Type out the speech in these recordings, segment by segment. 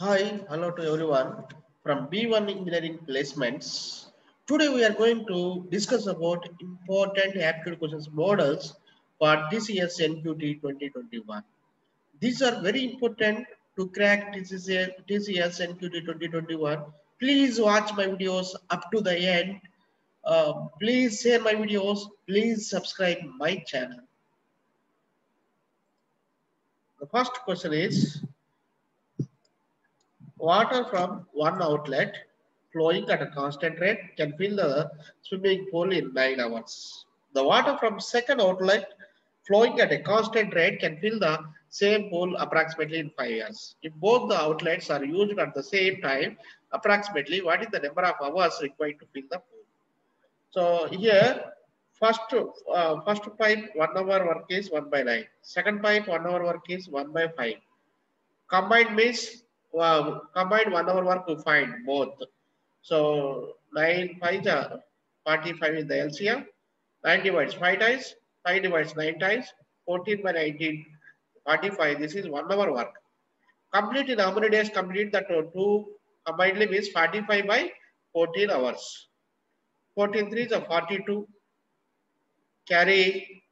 Hi, hello to everyone from B1 Engineering Placements. Today we are going to discuss about important aptitude questions models for TCS NQT 2021. These are very important to crack TCS NQT 2021. Please watch my videos up to the end. Please share my videos. Please subscribe my channel. The first question is, water from one outlet flowing at a constant rate can fill the swimming pool in 9 hours. The water from second outlet flowing at a constant rate can fill the same pool approximately in 5 years. If both the outlets are used at the same time, approximately what is the number of hours required to fill the pool? So here, first pipe 1 hour work is 1 by 9. Second pipe 1 hour work is 1 by 5. Combined means combined 1 hour work to find both. So 9 5 45 is the LCM. 9 divides 5 times, 5 divides 9 times, 14 by 19, 45. This is 1 hour work. Complete in how many days? Complete that two combinedly means 45 by 14 hours. 14 3 is a 42. Carry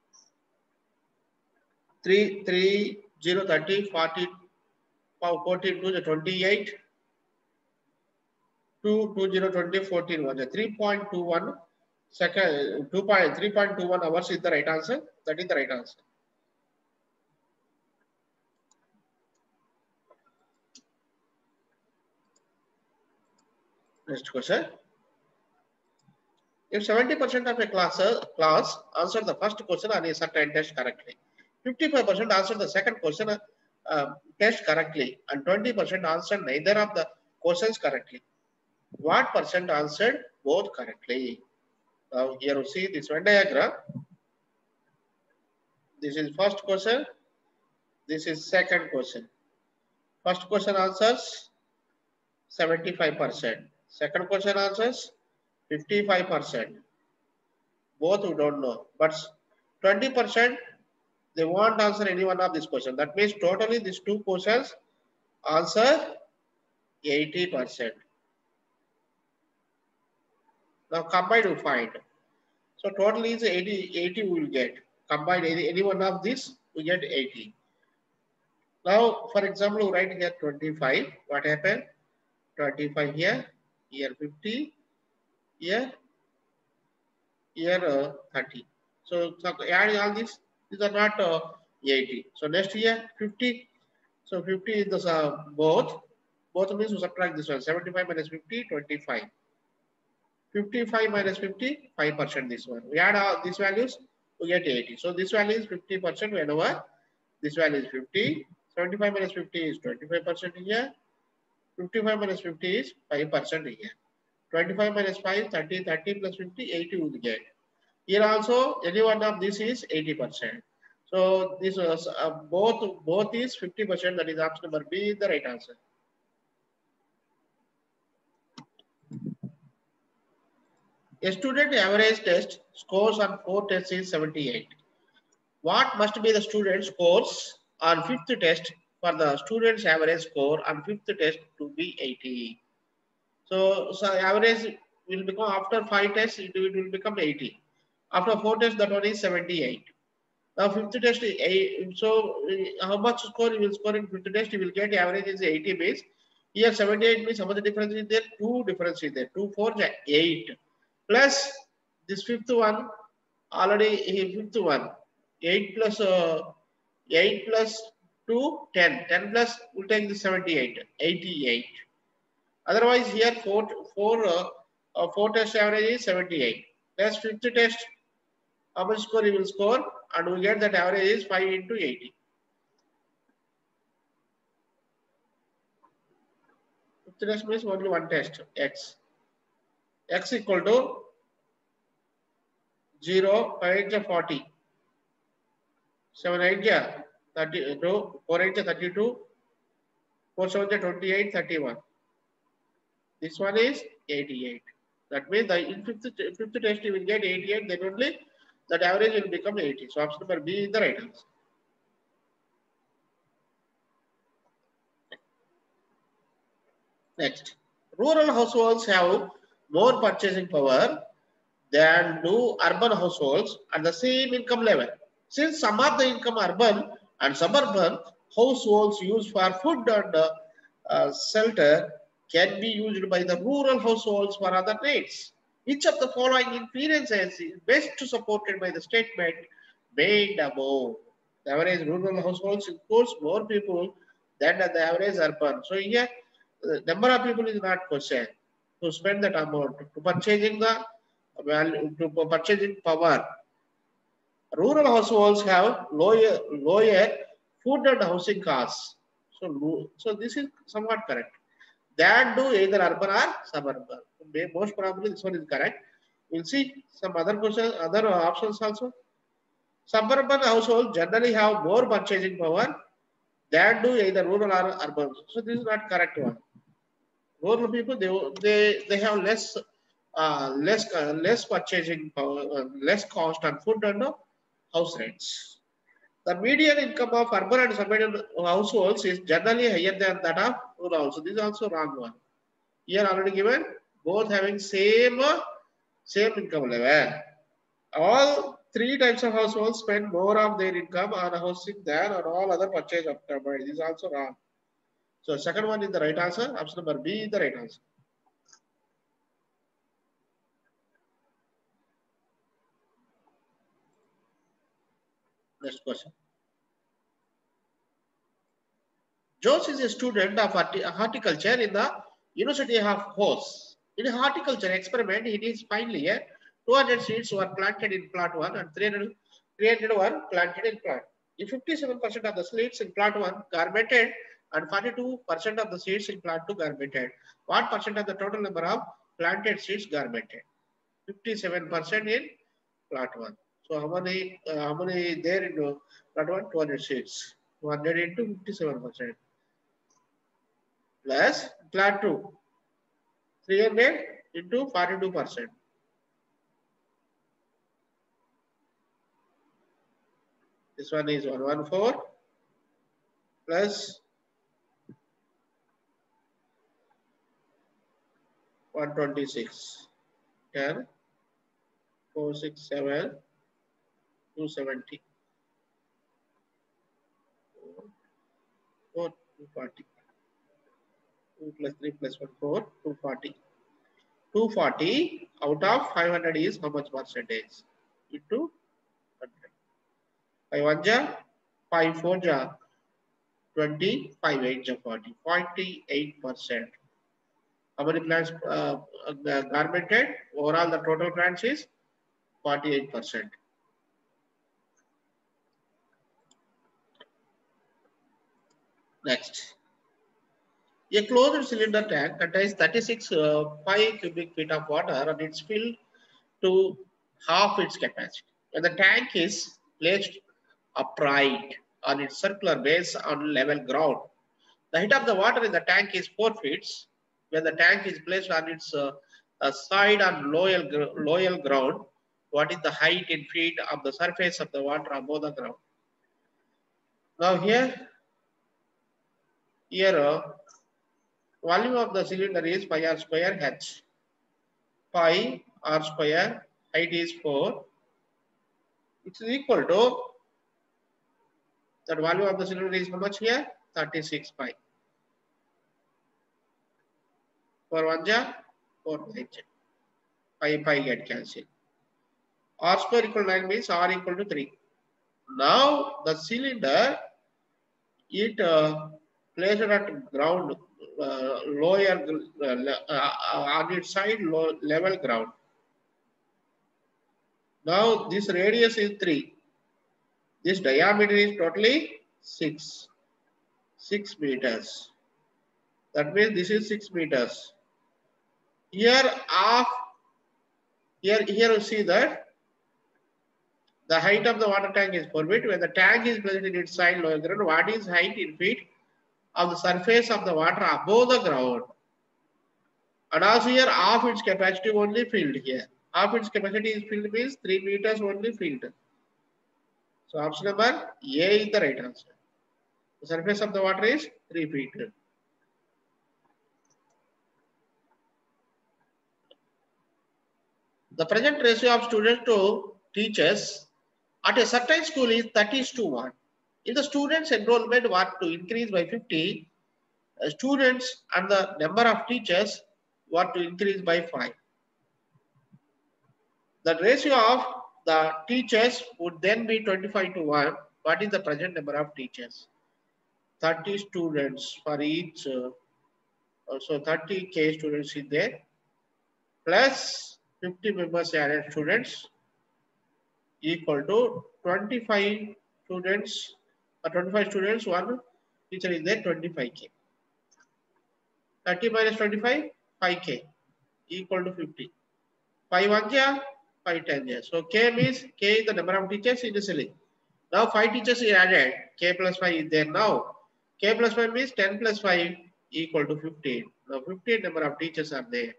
3 3 0 30 40 14 2 is 28. 2 2 0 20 14 1 3.21 second 3.21 hours is the right answer. That is the right answer. Next question. If 70% of a class answered the first question on a certain test correctly, 55% answered the second question test correctly, and 20% answered neither of the questions correctly, what percent answered both correctly? Now here you see this Venn diagram. This is first question. This is second question. First question answers 75%. Second question answers 55%. Both we don't know, but 20% they won't answer any one of these questions. That means totally these two questions answer 80%. Now combined we find. So total is 80 we will get. Combined any one of these we get 80. Now for example we write here 25. What happened? 25 here 50, here 30. So add all these are not 80. So next year 50. So 50 is the both means we subtract this one. 75 minus 50, 25. 55 minus 50, 5% this one. We add all these values, we get 80. So this value is 50% whenever this value is 50. 75 minus 50 is 25% here. 55 minus 50 is 5% here. 25 minus 5, 30, 30 plus 50, 80 will get. Here also, any one of this is 80%. So this was both is 50%. That is option number B is the right answer. A student average test scores on 4 tests is 78. What must be the student scores on 5th test for the student's average score on 5th test to be 80? So average will become after 5 tests, it will become 80. After 4 tests, that one is 78. Now 5th test, so how much score you will score in 5th test? You will get average is 80 base. Here 78 means how much difference is there? 2 difference is there. 2 4 8. Plus this 5th one, already 5th one. 8 plus 2, 10. 10 plus, we'll take the 78, 88. Otherwise, here 4 test average is 78. Plus 5th test, how much score you will score? And we get that average is 5 into 80. 5th test means only one test, x. X equal to 0, 5 8 40. 7 8 32, 4 8 32, 4 7 28, 31. This one is 88. That means in fifth test you will get 88, then only that average will become 80. So option number B is the right answer. Next, rural households have more purchasing power than do urban households at the same income level. Since some of the income urban and suburban households use for food and shelter can be used by the rural households for other needs. Which of the following inferences is best supported by the statement made above? The average rural households includes more people than the average urban. So here, the number of people is not question. To spend that amount to purchasing the value to purchasing power. Rural households have lower food and housing costs. So this is somewhat correct. That do either urban or suburban. Most probably this one is correct. We'll see some other questions, other options also. Suburban households generally have more purchasing power than do either rural or urban. So this is not correct one. Rural people they have less purchasing power, less cost on food and house rents. The median income of urban and suburban households is generally higher than that of rural. So this is also wrong one. Here already given both having same income level. All three types of households spend more of their income on housing than on all other purchase of combined. This is also wrong. So second one is the right answer. Option number B is the right answer. Next question. Jones is a student of horticulture in the University of Hos. In a horticulture experiment, it is finally 200 seeds were planted in plot 1 and 300 were planted in plot. If 57% of the seeds in plot 1 garmented and 42% of the seeds in plot 2 garmented, what percent of the total number of planted seeds garmented? 57% in plot 1. So how many there in plot 1? 200 seeds. 200 into 57%. Plus plot 2, 300 into 42%. This one is 114 plus 126. 10, 467, 270. 4, 240. 2 plus 3 plus 1, 4, 240. 240 out of 500 is how much percentage? Into 100. 5 1 ja, 5 4 ja, 20, 5 8 ja, 40. 48%. How many plants garmented? Overall, the total plants is 48%. Next. A closed cylinder tank contains 36 5 cubic feet of water and it's filled to half its capacity. When the tank is placed upright on its circular base on level ground, the height of the water in the tank is 4 feet. When the tank is placed on its side on lower ground, what is the height in feet of the surface of the water above the ground? Now here volume of the cylinder is pi r square h. Pi r square, height is 4. It is equal to that value of the cylinder is how much here? 36 pi. For 1 ja, 4 ja. Pi get cancelled. R square equal to 9 means R equal to 3. Now the cylinder, it placed at ground, lower on its side level ground. Now this radius is 3. This diameter is totally 6 meters. That means this is 6 meters. Here you see that the height of the water tank is 4 feet. When the tank is placed in its side lower ground, what is height in feet of the surface of the water above the ground? And also here half its capacity only filled here. Half its capacity is filled means 3 meters only filled. So option number A is the right answer. The surface of the water is 3 feet. The present ratio of students to teachers at a certain school is 30:1. If the students' enrollment were to increase by 50, students and the number of teachers were to increase by 5. The ratio of the teachers would then be 25:1. What is the present number of teachers? 30 students for each, so 30K students is there, plus 50 members added students equal to 25 students, 25 students, one teacher is there, 25K. 30 minus 25, 5K equal to 50. 5 1 ja, 5 10 ja. So K means K is the number of teachers initially. Now 5 teachers is added. K plus 5 is there now. K plus 5 means 10 plus 5 equal to 15. Now 15 number of teachers are there.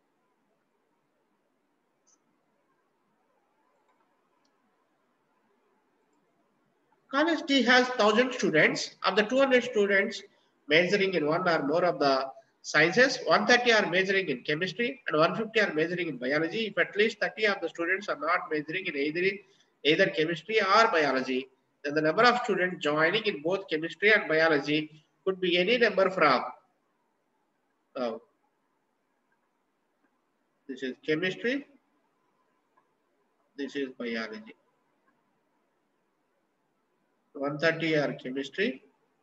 College D has 1,000 students. Of the 200 students majoring in one or more of the sciences, 130 are majoring in chemistry and 150 are majoring in biology. If at least 30 of the students are not majoring in either chemistry or biology, then the number of students joining in both chemistry and biology could be any number from this is chemistry, this is biology. 130 are chemistry,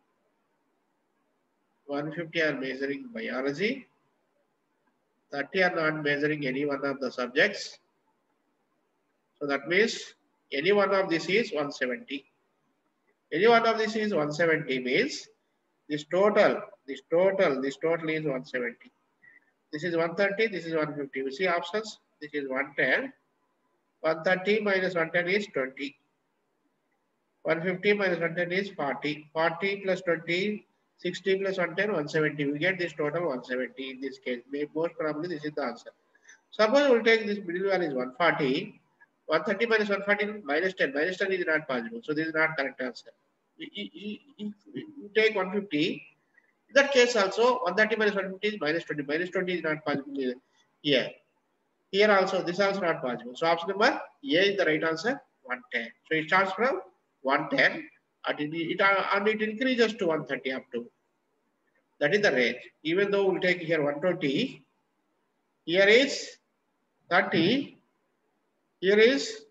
150 are majoring biology, 30 are not measuring any one of the subjects. So that means any one of this is 170. Any one of this is 170 means this total is 170. This is 130, this is 150. You see options? This is 110. 130 minus 110 is 20. 150 minus 110 is 40. 40 plus 20, 60 plus 110, 170. We get this total 170 in this case. Most probably this is the answer. Suppose we will take this middle value is 140. 130 minus 140 minus 10. Minus 10 is not possible. So this is not correct answer. You take 150. In that case also 130 minus 150 is minus 20. Minus 20 is not possible here. Here also this also not possible. So option number A is the right answer, 110. So it starts from 110 and it increases to 130 up to. That is the range. Even though we'll take here 120, here is 30, here is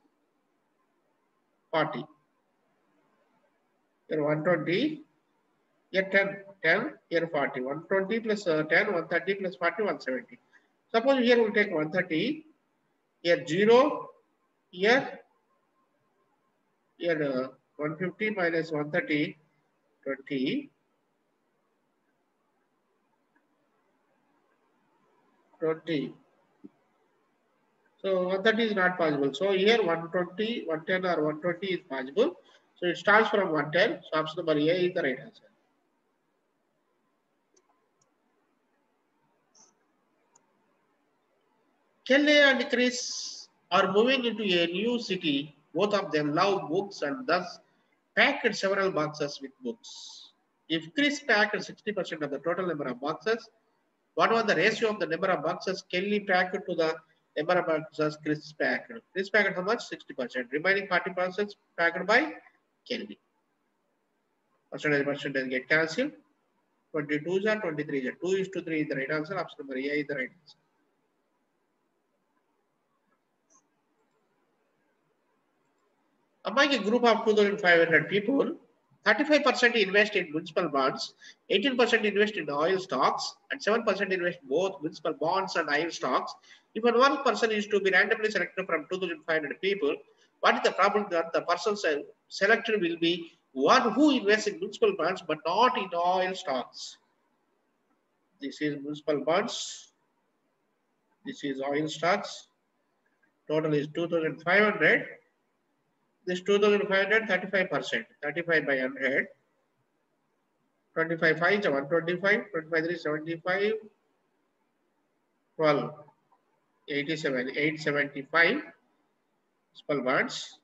40. Here 120, here 10, here 40. 120 plus 10, 130 plus 40, 170. Suppose here we'll take 130, here 0, here 150 minus 130, 20, 20. So 130 is not possible. So here 120, 110 or 120 is possible. So it starts from 110. So option number A is the right answer. Kelly and Chris are moving into a new city. Both of them love books and thus packed several boxes with books. If Chris packed 60% of the total number of boxes, what was the ratio of the number of boxes Kelly packed to the number of boxes Chris packed? Chris packed how much? 60%. Remaining 40% packed by Kelly. Percentage get cancelled. 22s are 23s. 2:3 is the right answer. Option number A is the right answer. Among a group of 2,500 people, 35% invest in municipal bonds, 18% invest in oil stocks, and 7% invest both municipal bonds and oil stocks. If one person is to be randomly selected from 2,500 people, what is the probability that the person selected will be one who invests in municipal bonds but not in oil stocks? This is municipal bonds. This is oil stocks. Total is 2,500. This 2,500, 35%. 35 by 100. 25 5 is 125. 25 3 75. 12. 87. 875. Municipal bonds.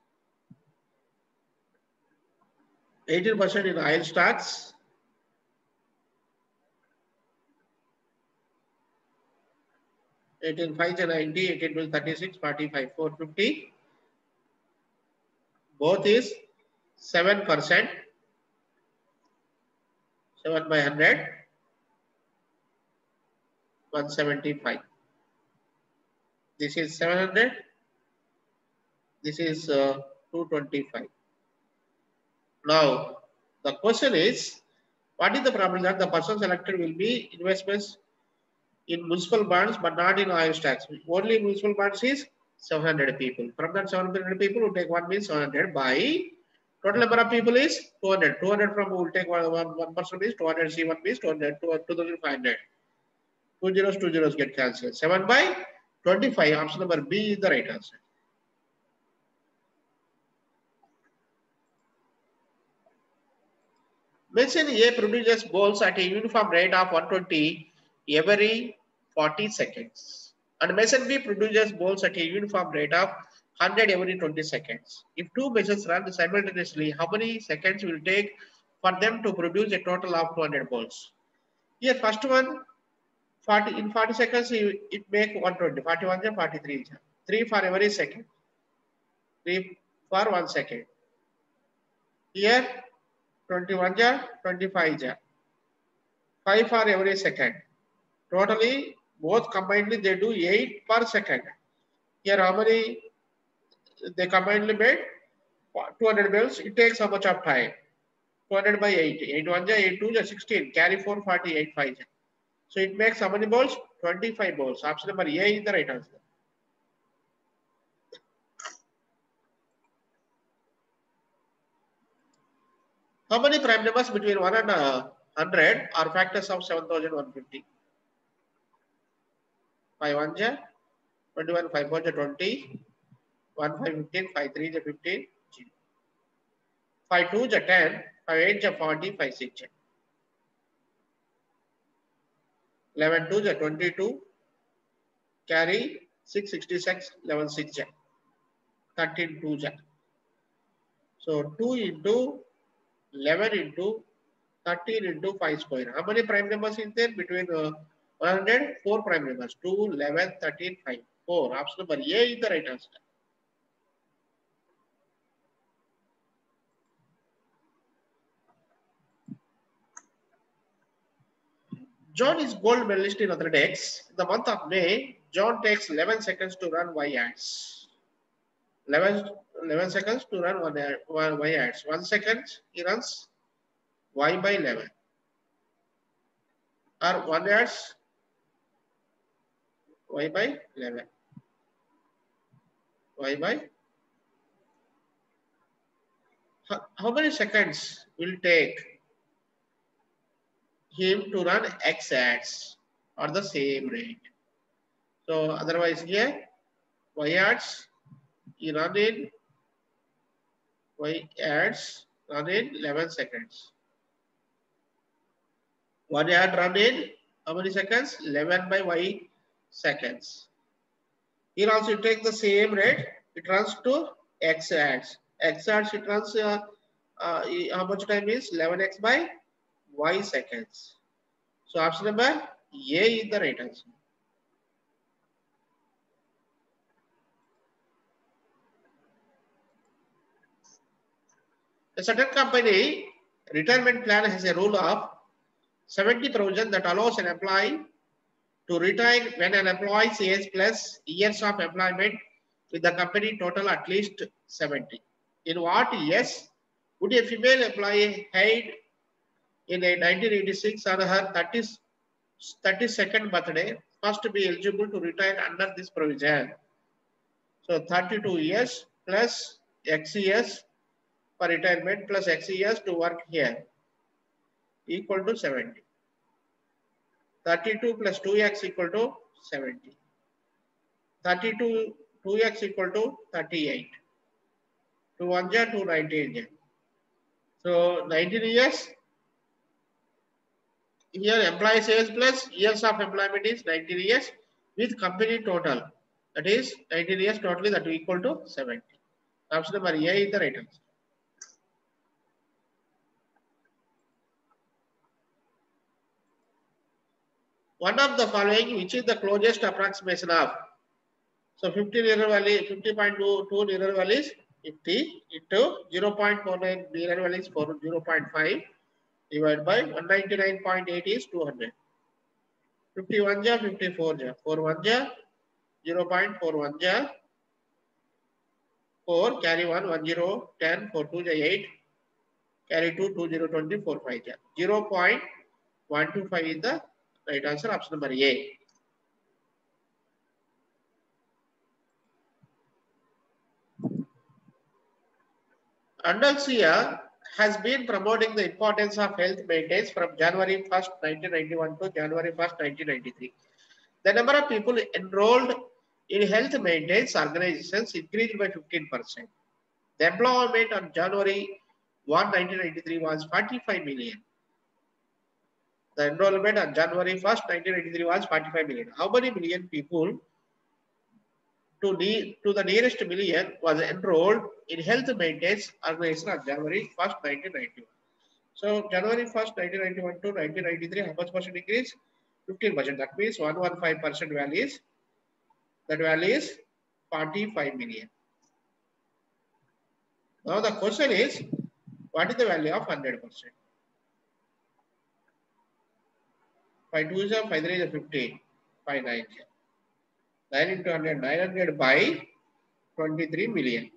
18% in oil stocks. 18 5 is 90, 18 will 36, 45, 450. Both is 7%. 7 by 100, 175. This is 700. This is 225. Now, the question is, what is the probability that the person selected will be investments in municipal bonds but not in oil stocks? Only municipal bonds is 700 people. From that 700 people, we take 1 means 700 by total number of people is 200. 200 from we'll take one person is 200. C1 means 200, 2500. Two zeros get cancelled. 7 by 25. Option number B is the right answer. Machine A produces balls at a uniform rate of 120 every 40 seconds. And machine B produces balls at a uniform rate of 100 every 20 seconds. If two machines run simultaneously, how many seconds will it take for them to produce a total of 200 balls? Here, first one, 40 in 40 seconds, it make 120. 41 is 43. 3 for every second. 3 for 1 second. Here, 21 ja, 25 ja. 5 for every second. Totally, both combinedly they do 8 per second. Here, how many they combinedly made? 200 bells. It takes how much of time? 200 by 8. 8 1 ja, 8 2 ja, 16. Carry 4, 48 5 ja. So it makes how many balls? 25 balls. Option number A is the right answer. How many prime numbers between 1 and 100 are factors of 7150? 5 1 ja, 21, 5 4 ja, 20, 1 5 15, 5 3 ja, 15, 5 2 ja, 10, 5 8 ja, 40, 5 6 ja. 11 2 ja, 22, carry 6 66, 11 6 ja, 13 2 ja. So 2 into 11 into 13 into 5 square. How many prime numbers is there between 100? 4 prime numbers. 2, 11, 13, 5. 4. Option number A is the right answer. John is gold medalist in athletics. In the month of May, John takes 11 seconds to run Y ads. 11 seconds to run Y ads. 1 second he runs Y by 11. Or 1 ads Y by 11. Y by. How many seconds will take him to run X ads or the same rate? So otherwise here Y ads you run in Y ads run in 11 seconds. 1 ad run in how many seconds? 11 by Y seconds. Here also you take the same rate. It runs to X ads. X ads it runs how much time is 11x by Y seconds. So option number A is the right answer. A certain company retirement plan has a rule of 70 provision that allows an employee to retire when an employee's age plus years of employment with the company total at least 70. In what years would a female employee hired in a 1986 on her 32nd birthday first be eligible to retire under this provision? So 32 years plus X years for retirement plus X years to work here equal to 70. 32 plus 2x equal to 70. 32 2x equal to 38. 2 1 ja 2 19 ja. So 19 years. Here employees age plus years of employment is 19 years with company total. That is 19 years totally that equal to 70. Option number A is the right answer. One of the following, which is the closest approximation of? So 50 error value, 50.22 error value is 50 into 0.49 error value is 0.5 divided by 199.8 is 200. 51 ja, 54 ja, 4 1 ja, 0.41 ja, 4 carry 1, 1 0, 10, 4 2 ja, 8, carry 2, 2 0, 20, 4 5 ja. 0.125 is the right answer, option number A. Andalusia has been promoting the importance of health maintenance from January 1st, 1991 to January 1st, 1993. The number of people enrolled in health maintenance organizations increased by 15%. The employment on January 1, 1993 was 45 million. The enrollment on January 1st, 1993 was 45 million. How many million people to the nearest million was enrolled in health maintenance organization on January 1st, 1991? So January 1st, 1991 to 1993, how much percent increase? 15%. That means 115% value is, that value is 45 million. Now the question is, what is the value of 100%? 5 2 is 5 3 is 50, 5 9 is 9 into 100, 900 by 23 million.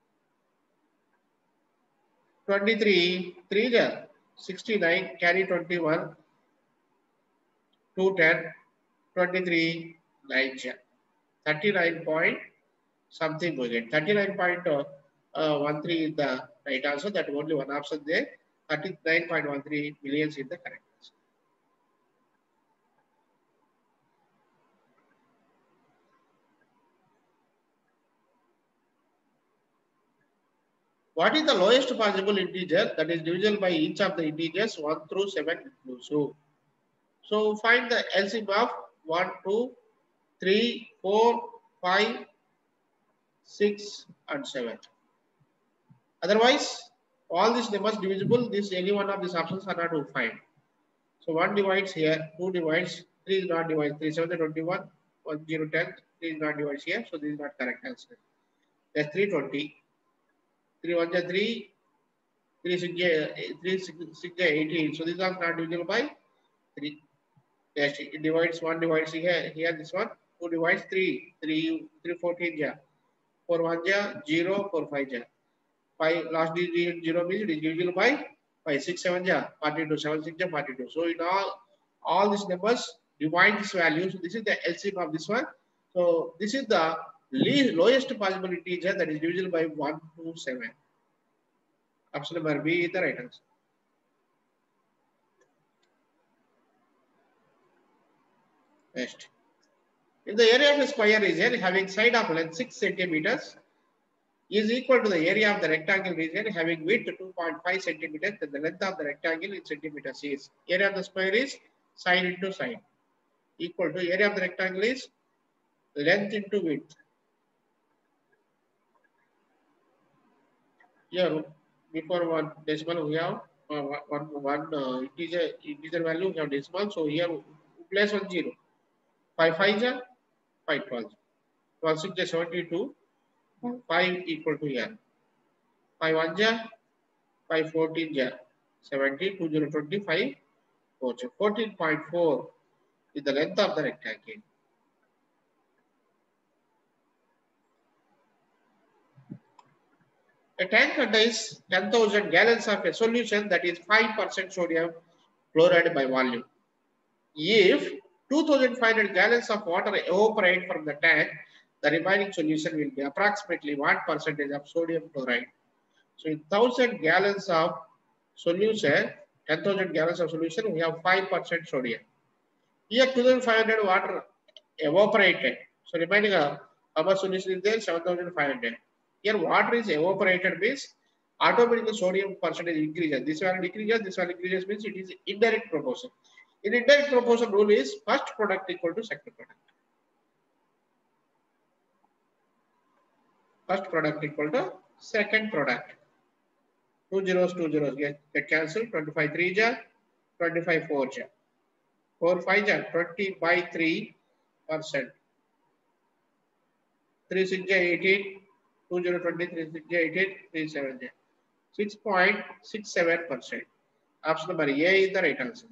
23, 3 is 69, carry 21, 210, 23, 9 is 39 point something we get. 39.13 is the right answer. That only one option there. 39.13 millions is the correct answer. What is the lowest possible integer that is divisible by each of the integers 1 through 7 inclusive? So find the LCM of 1, 2, 3, 4, 5, 6 and 7. Otherwise, all these numbers divisible, this any one of these options are not to find. So 1 divides here, 2 divides, 3 is not divided, 3 7 21, 1 0 10, 3 is not divided here, so this is not correct answer. That's 320, 3 1 is 3, 3 6 is 18, so this is not divisible by 3. Yes, it divides, 1 divides here this one, 2 divides 3, 3 14 ja, 4 1 ja, 0, 4 5 ja. 5 last digit 0 means it is divisible by 5 6 7 ja, 42, 7 6 ja, 42. So in all these numbers divide this value. So this is the LCM of this one. So this is the lowest possible integer that is divisible by 1 to 7. Option number B is the right answer. Next. In the area of a square region having side of length 6 centimeters is equal to the area of the rectangle region having width 2.5 centimeters, then the length of the rectangle in centimeters is. Area of the square is side into side. Equal to area of the rectangle is length into width. Here, before one decimal, we have one integer value, we have decimal. So here, place 1 0. 5 5 is 5 12. 12 6 is 72. 5 equal to here. 5 1 is 5 14 is 70. 2 0 25. 14.4 is the length of the rectangle. A tank contains 10,000 gallons of a solution that is 5% sodium chloride by volume. If 2,500 gallons of water evaporate from the tank, the remaining solution will be approximately 1% of sodium chloride. So in 1,000 gallons of solution, 10,000 gallons of solution, we have 5% sodium. Here 2,500 water evaporated. So remaining how much solution is there? 7,500. Here water is evaporated means automatically sodium percentage increases. This one decreases, this one increases means it is indirect proportion. In indirect proportion rule is first product equal to second product. First product equal to second product. 2 zeros get cancelled. 25 3 ja, 25 4 ja. 4 5 are 20 by 3%. 3 6 18, 20 20, 3 6 18, 3 7 6.67%. Option number A is the right answer.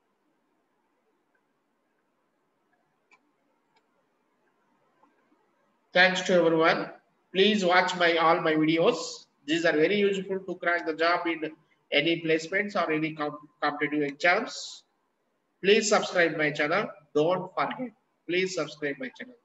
Thanks to everyone. Please watch all my videos. These are very useful to crack the job in any placements or any competitive exams. Please subscribe my channel. Don't forget. Please subscribe my channel.